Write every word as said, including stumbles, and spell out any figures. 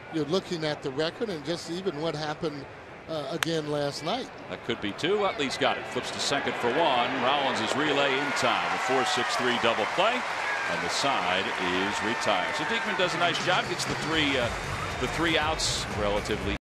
you're looking at the record and just even what happened uh, again last night. That could be two. Utley's got it. Flips to second for one. Rollins' relay in time. A four six three double play, and the side is retired. So Diekman does a nice job. Gets the three, uh, the three outs relatively